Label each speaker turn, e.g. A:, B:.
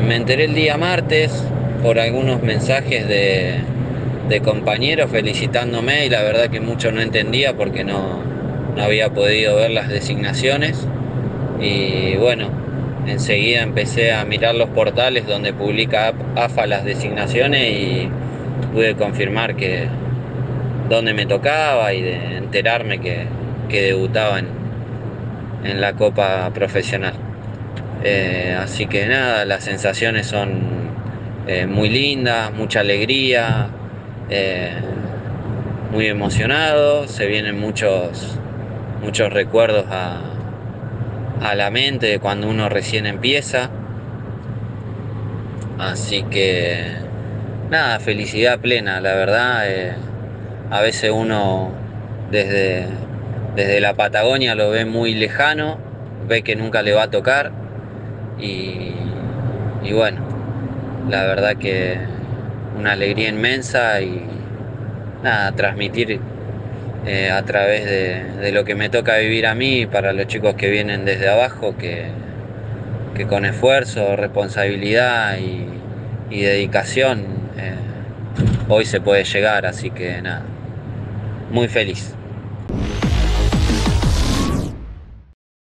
A: Me enteré el día martes por algunos mensajes de compañeros felicitándome y la verdad que mucho no entendía porque no había podido ver las designaciones. Y bueno, enseguida empecé a mirar los portales donde publica AFA las designaciones y pude confirmar que dónde me tocaba y de enterarme que debutaba en la Copa Profesional. Así que nada, las sensaciones son muy lindas, mucha alegría, eh, muy emocionado, se vienen muchos recuerdos a la mente de cuando uno recién empieza. Así que nada, felicidad plena, la verdad. A veces uno desde, desde la Patagonia lo ve muy lejano, ve que nunca le va a tocar y, y bueno, la verdad que una alegría inmensa y nada, transmitir a través de lo que me toca vivir a mí para los chicos que vienen desde abajo, que con esfuerzo, responsabilidad y dedicación hoy se puede llegar, así que nada, muy feliz.